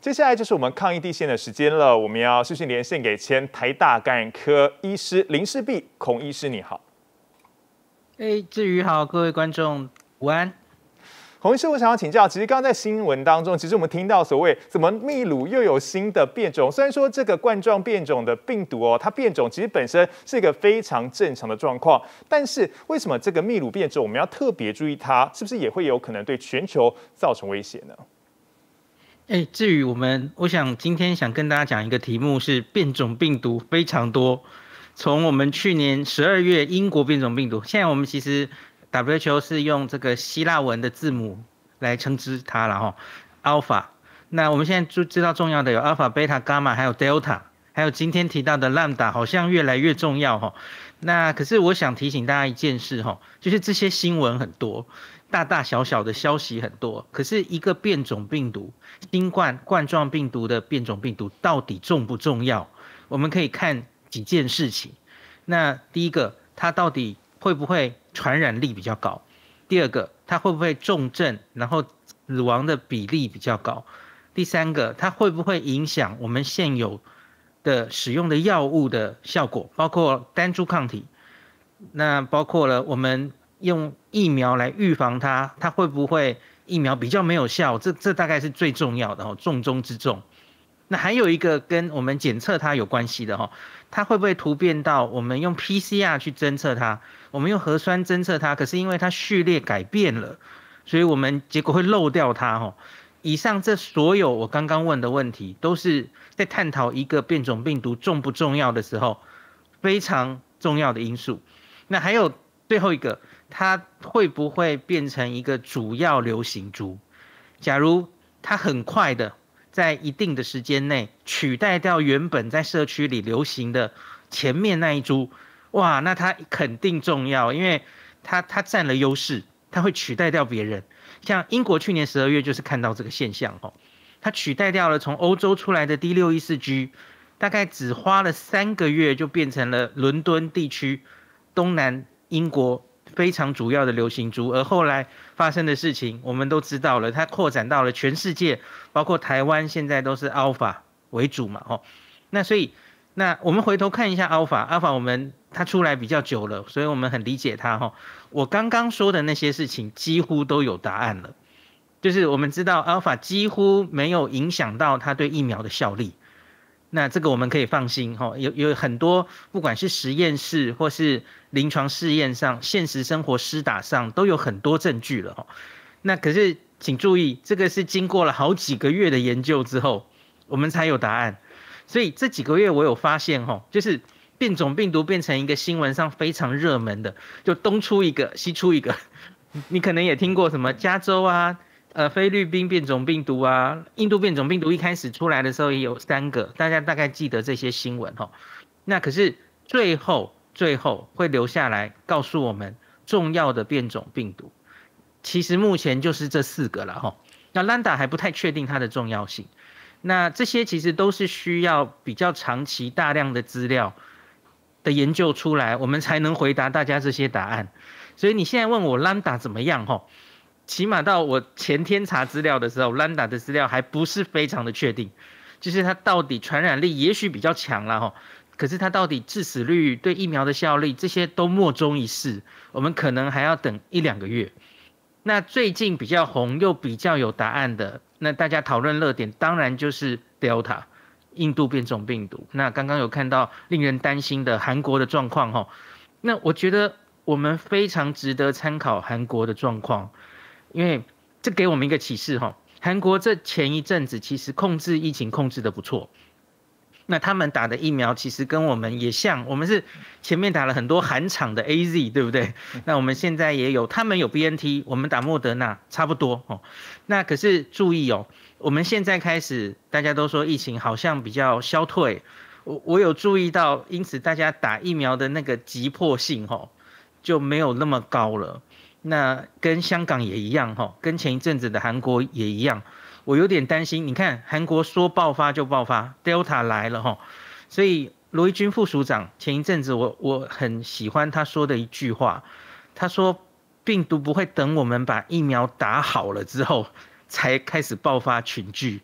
接下来就是我们抗疫第一线的时间了，我们要视讯连线给前台大感染科医师林世璧孔医师，你好。 志宇好，各位观众午安。 孔医师，我想要请教，其实刚刚在新闻当中，其实我们听到所谓怎么秘鲁又有新的变种，虽然说这个冠状变种的病毒它变种其实本身是一个非常正常的状况，但是为什么这个秘鲁变种我们要特别注意它，是不是也会有可能对全球造成威胁呢？ 至于我想今天想跟大家讲一个题目是变种病毒非常多，从我们去年12月英国变种病毒，现在我们其实 WHO 是用这个希腊文的字母来称之它了哈 ，Alpha。那我们现在就知道重要的有 Alpha、Beta、Gamma， 还有 Delta， 还有今天提到的 Lambda， 好像越来越重要哈。那可是我想提醒大家一件事哈，就是这些新闻很多。大大小小的消息很多，可是一个变种病毒，新冠状病毒的变种病毒到底重不重要？我们可以看几件事情。那第一个，它到底会不会传染力比较高？第二个，它会不会重症，然后死亡的比例比较高？第三个，它会不会影响我们现有的使用的药物的效果，包括单株抗体，那包括了我们用疫苗来预防它，它会不会疫苗比较没有效？这大概是最重要的重中之重。那还有一个跟我们检测它有关系的它会不会突变到我们用 PCR 去侦测它，我们用核酸侦测它，可是因为它序列改变了，所以我们结果会漏掉它以上这所有我刚刚问的问题，都是在探讨一个变种病毒重不重要的时候非常重要的因素。那还有最后一个，它会不会变成一个主要流行株？假如它很快的在一定的时间内取代掉原本在社区里流行的前面那一株，哇，那它肯定重要，因为它占了优势，它会取代掉别人。像英国去年12月就是看到这个现象它取代掉了从欧洲出来的 D614G， 大概只花了3个月就变成了伦敦地区东南英国非常主要的流行株，而后来发生的事情我们都知道了，它扩展到了全世界，包括台湾现在都是 Alpha 为主嘛那所以那我们回头看一下 Alpha， 它出来比较久了，所以我们很理解它我刚刚说的那些事情几乎都有答案了，就是我们知道 Alpha 几乎没有影响到它对疫苗的效力。那这个我们可以放心有很多不管是实验室或是临床试验上，现实生活施打上都有很多证据了那可是请注意，这个是经过了好几个月的研究之后我们才有答案。所以这几个月我有发现就是变种病毒变成一个新闻上非常热门的，就东出一个西出一个。你可能也听过什么加州啊菲律宾变种病毒啊，印度变种病毒一开始出来的时候也有3个，大家大概记得这些新闻那可是最后会留下来告诉我们重要的变种病毒，其实目前就是这4个了那 Lambda 还不太确定它的重要性。那这些其实都是需要比较长期大量的资料的研究出来，我们才能回答大家这些答案。所以你现在问我 Lambda 怎么样起码到我前天查资料的时候 ，Lambda 的资料还不是非常的确定，就是它到底传染力也许比较强啦可是它到底致死率、对疫苗的效力这些都莫衷一是，我们可能还要等1-2个月。那最近比较红又比较有答案的，那大家讨论热点当然就是 Delta 印度变种病毒。那刚刚有看到令人担心的韩国的状况那我觉得我们非常值得参考韩国的状况。因为这给我们一个启示韩国这前一阵子其实控制疫情控制的不错，那他们打的疫苗其实跟我们也像，我们是前面打了很多韩厂的 AZ， 对不对？那我们现在也有，他们有 BNT， 我们打莫德纳差不多那可是注意我们现在开始大家都说疫情好像比较消退，我有注意到，因此大家打疫苗的那个急迫性就没有那么高了。那跟香港也一样跟前一阵子的韩国也一样，我有点担心。你看韩国说爆发就爆发 ，Delta 来了所以罗一军副署长前一阵子我很喜欢他说的一句话，他说病毒不会等我们把疫苗打好了之后才开始爆发群聚，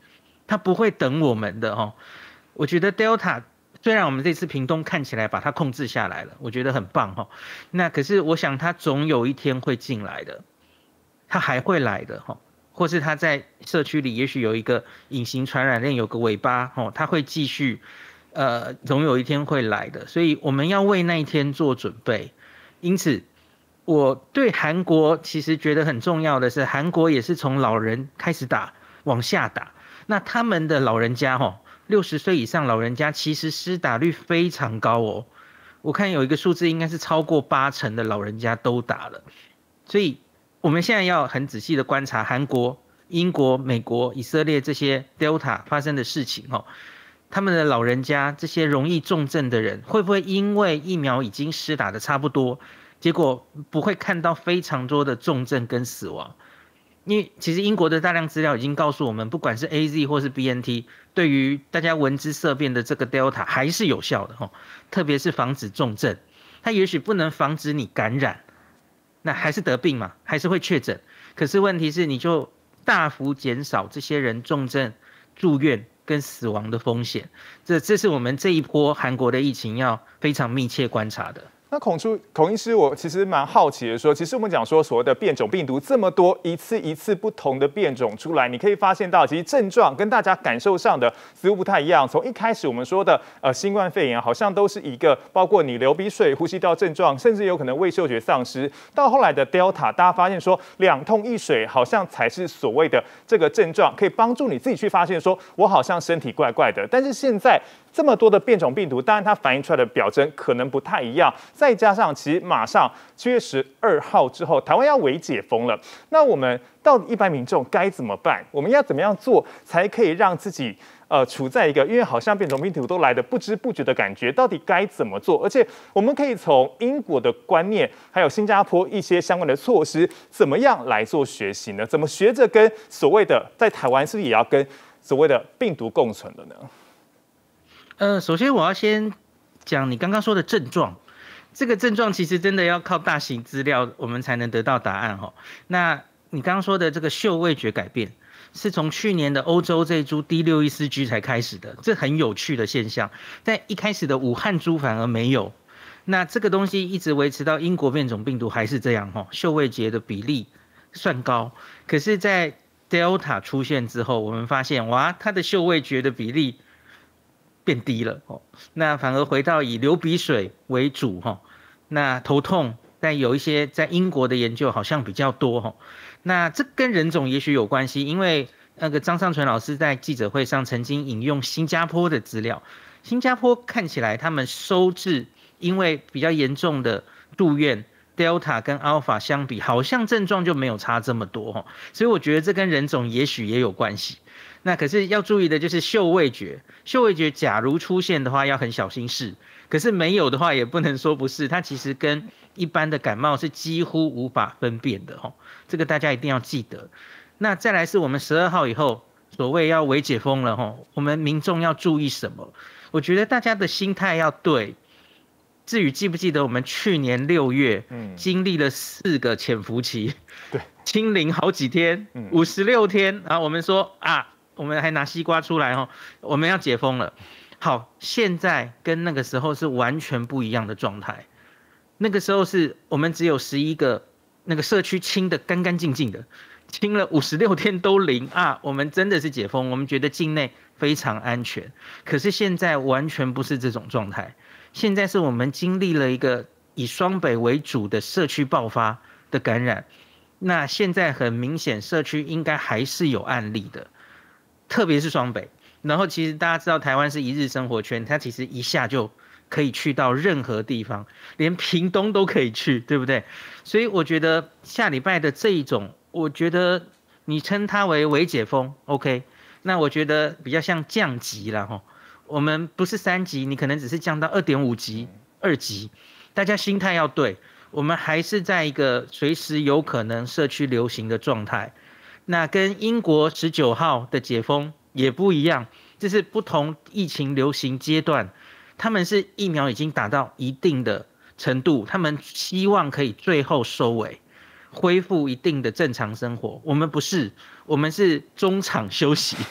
它不会等我们的哦。我觉得 Delta 虽然我们这次屏东看起来把它控制下来了，我觉得很棒哈。那可是我想它总有一天会进来的，它还会来的哈。或是它在社区里也许有一个隐形传染链，有个尾巴哦，它会继续，总有一天会来的。所以我们要为那一天做准备。因此，我对韩国其实觉得很重要的是，韩国也是从老人开始打，往下打。那他们的老人家60岁以上老人家其实施打率非常高哦。我看有一个数字应该是超过80%的老人家都打了，所以我们现在要很仔细的观察韩国、英国、美国、以色列这些 Delta 发生的事情哦。他们的老人家这些容易重症的人，会不会因为疫苗已经施打的差不多，结果不会看到非常多的重症跟死亡？因为其实英国的大量资料已经告诉我们，不管是 AZ 或是 BNT， 对于大家闻之色变的这个 Delta 还是有效的哦，特别是防止重症。它也许不能防止你感染，那还是得病嘛，还是会确诊。可是问题是，你就大幅减少这些人重症、住院跟死亡的风险。这是我们这一波韩国的疫情要非常密切观察的。 那孔医师，我其实蛮好奇的说，其实我们讲说所谓的变种病毒这么多，一次不同的变种出来，你可以发现到，其实症状跟大家感受上的似乎不太一样。从一开始我们说的新冠肺炎，好像都是一个包括你流鼻水、呼吸道症状，甚至有可能味嗅觉丧失。到后来的 Delta， 大家发现说2痛1水好像才是所谓的这个症状，可以帮助你自己去发现说我好像身体怪怪的。但是现在这么多的变种病毒，当然它反映出来的表征可能不太一样。再加上，其实马上7月12号之后，台湾要微解封了。那我们到底一般民众该怎么办？我们要怎么样做才可以让自己处在一个，因为好像变种病毒都来的不知不觉的感觉，到底该怎么做？而且我们可以从英国的观念，还有新加坡一些相关的措施，怎么样来做学习呢？怎么学着跟所谓的在台湾是不是也要跟所谓的病毒共存了呢？ 首先我要先讲你刚刚说的症状，这个症状其实真的要靠大型资料我们才能得到答案哈。那你刚刚说的这个嗅味觉改变，是从去年的欧洲这一株 D614G 才开始的，这很有趣的现象。在一开始的武汉株反而没有，那这个东西一直维持到英国变种病毒还是这样哈，嗅味觉的比例算高，可是在 Delta 出现之后，我们发现哇，它的嗅味觉的比例变低了哦，那反而回到以流鼻水为主哈，那头痛，但有一些在英国的研究好像比较多哈，那这跟人种也许有关系，因为那个张尚存老师在记者会上曾经引用新加坡的资料，新加坡看起来他们收治因为比较严重的住院 Delta 跟 Alpha 相比，好像症状就没有差这么多哈，所以我觉得这跟人种也许也有关系。那可是要注意的就是嗅味觉，嗅味觉假如出现的话要很小心试，可是没有的话也不能说不是，它其实跟一般的感冒是几乎无法分辨的齁，这个大家一定要记得。那再来是我们12号以后所谓要微解封了齁，我们民众要注意什么？我觉得大家的心态要对。至于记不记得我们去年6月经历了4个潜伏期， 对， 清零好几天，56天，然后我们说啊。我们还拿西瓜出来哦，我们要解封了。好，现在跟那个时候是完全不一样的状态。那个时候是我们只有11个那个社区清的干干净净的，清了56天都零啊，我们真的是解封，我们觉得境内非常安全。可是现在完全不是这种状态，现在是我们经历了一个以双北为主的社区爆发的感染，那现在很明显社区应该还是有案例的。特别是双北，然后其实大家知道台湾是一日生活圈，它其实一下就可以去到任何地方，连屏东都可以去，对不对？所以我觉得下礼拜的这一种，我觉得你称它为微解封 ，OK？ 那我觉得比较像降级啦齁，我们不是3级，你可能只是降到2.5级、2级，大家心态要对，我们还是在一个随时有可能社区流行的状态。那跟英国19号的解封也不一样，这是不同疫情流行阶段，他们是疫苗已经打到一定的程度，他们希望可以最后收尾，恢复一定的正常生活。我们不是，我们是中场休息，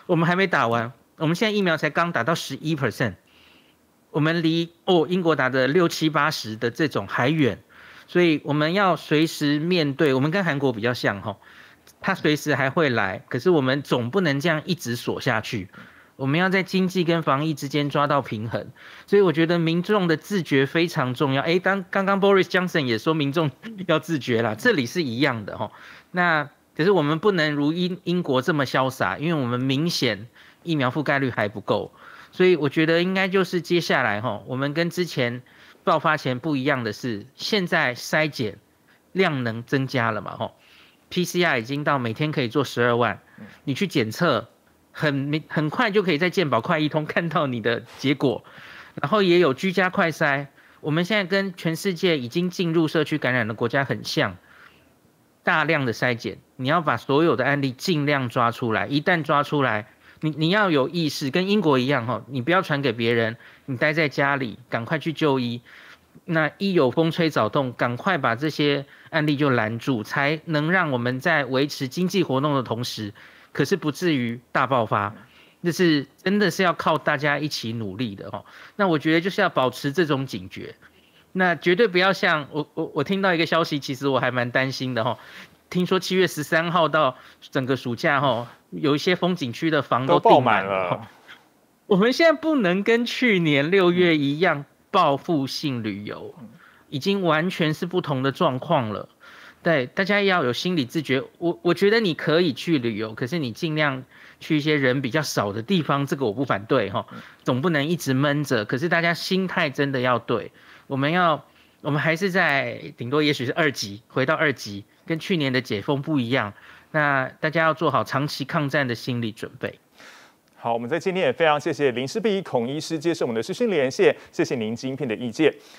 我们还没打完，我们现在疫苗才刚打到11%，我们离英国打的6、7、80的这种还远，所以我们要随时面对。我们跟韩国比较像哈，它随时还会来，可是我们总不能这样一直锁下去。我们要在经济跟防疫之间抓到平衡，所以我觉得民众的自觉非常重要。刚刚 Boris Johnson 也说民众要自觉啦，这里是一样的哈。那可是我们不能如英国这么潇洒，因为我们明显疫苗覆盖率还不够，所以我觉得应该就是接下来哈，我们跟之前爆发前不一样的是，现在筛检量能增加了嘛哈 ，PCR 已经到每天可以做12万，你去检测。很快就可以在健保快易通看到你的结果，然后也有居家快筛。我们现在跟全世界已经进入社区感染的国家很像，大量的筛检，你要把所有的案例尽量抓出来。一旦抓出来，你要有意识，跟英国一样哈，你不要传给别人，你待在家里，赶快去就医。那一有风吹草动，赶快把这些案例就拦住，才能让我们在维持经济活动的同时。可是不至于大爆发，就是真的是要靠大家一起努力的哈。那我觉得就是要保持这种警觉，那绝对不要像我听到一个消息，其实我还蛮担心的哈。听说7月13号到整个暑假哈，有一些风景区的房都订满了。我们现在不能跟去年6月一样报复性旅游，已经完全是不同的状况了。对，大家要有心理自觉。我觉得你可以去旅游，可是你尽量去一些人比较少的地方，这个我不反对哈。总不能一直闷着。可是大家心态真的要对，我们还是在顶多也许是2级，回到2级，跟去年的解封不一样。那大家要做好长期抗战的心理准备。 好，我们在今天也非常谢谢林氏璧孔医师接受我们的视讯连线，谢谢您精辟的意见。